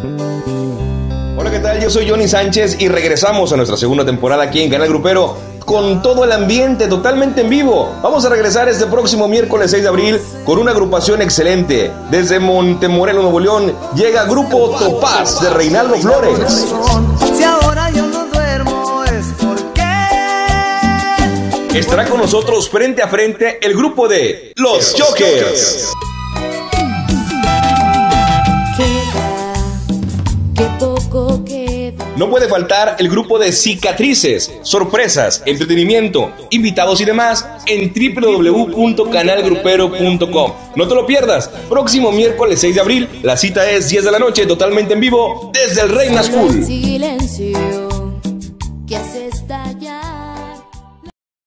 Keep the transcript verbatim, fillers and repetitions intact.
Hola, ¿qué tal? Yo soy Johnny Sánchez y regresamos a nuestra segunda temporada aquí en Canal Grupero con todo el ambiente totalmente en vivo. Vamos a regresar este próximo miércoles seis de abril con una agrupación excelente. Desde Montemorelos, Nuevo León, llega Grupo Topaz de Reinaldo Flores. Si ahora yo no duermo es porque estará con nosotros frente a frente el grupo de Los Jokers. No puede faltar el grupo de Cicatrices, sorpresas, entretenimiento, invitados y demás en doble u doble u doble u punto canal grupero punto com. No te lo pierdas, próximo miércoles seis de abril, la cita es diez de la noche, totalmente en vivo, desde el Reina School.